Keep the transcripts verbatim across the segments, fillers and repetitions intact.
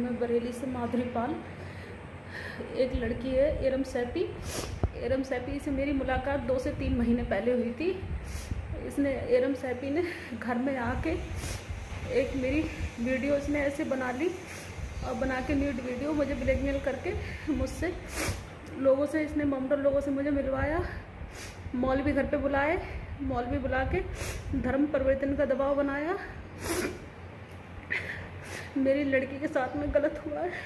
है बरेली से माधुरी पाल। एक लड़की है एरम सैपी। एरम सैपी से मेरी मुलाकात दो से तीन महीने पहले हुई थी। इसने एरम सैपी ने घर में आके एक मेरी वीडियो इसने ऐसे बना ली और बना के न्यूड वीडियो मुझे ब्लैकमेल करके मुझसे लोगों से इसने मॉमडन लोगों से मुझे मिलवाया। मौलवी घर पे बुलाए, मौलवी बुला के धर्म परिवर्तन का दबाव बनाया। मेरी लड़की के साथ में गलत हुआ है।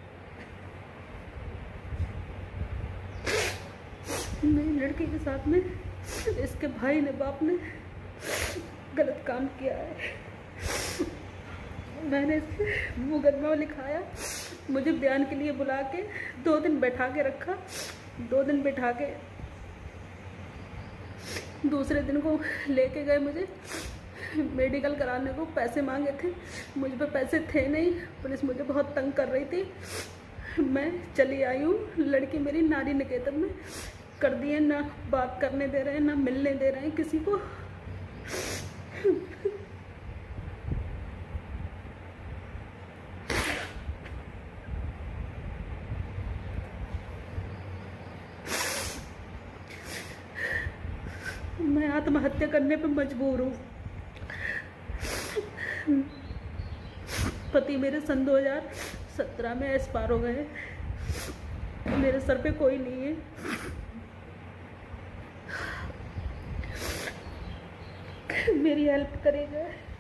मेरी लड़की के साथ में इसके भाई ने, बाप ने गलत काम किया है। मैंने इससे मुकदमा लिखाया। मुझे बयान के लिए बुला के दो दिन बैठा के रखा। दो दिन बैठा के दूसरे दिन को लेके गए मुझे मेडिकल कराने को। पैसे मांगे थे, मुझ पे पैसे थे नहीं। पुलिस मुझे बहुत तंग कर रही थी। मैं चली आई हूँ। लड़की मेरी नारी निकेतन में कर दिए, ना बात करने दे रहे हैं, ना मिलने दे रहे हैं किसी को। मैं आत्महत्या करने पे मजबूर हूँ। पति मेरे सन दो हज़ार सत्रह में एक्सपायर हो गए। मेरे सर पे कोई नहीं है। मेरी हेल्प करेगा।